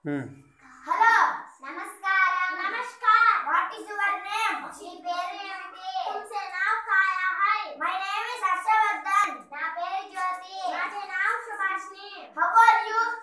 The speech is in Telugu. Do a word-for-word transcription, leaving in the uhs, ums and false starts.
హలో నమస్కారం నమస్కార్ వాట్ ఇస్ యువర్ నేమ్ మీ పేరు ఏమిటి तुमसे नाम काया है my name is हर्षवर्धन నా పేరు జ్యోతి నా నాम सुभाषिनी how are you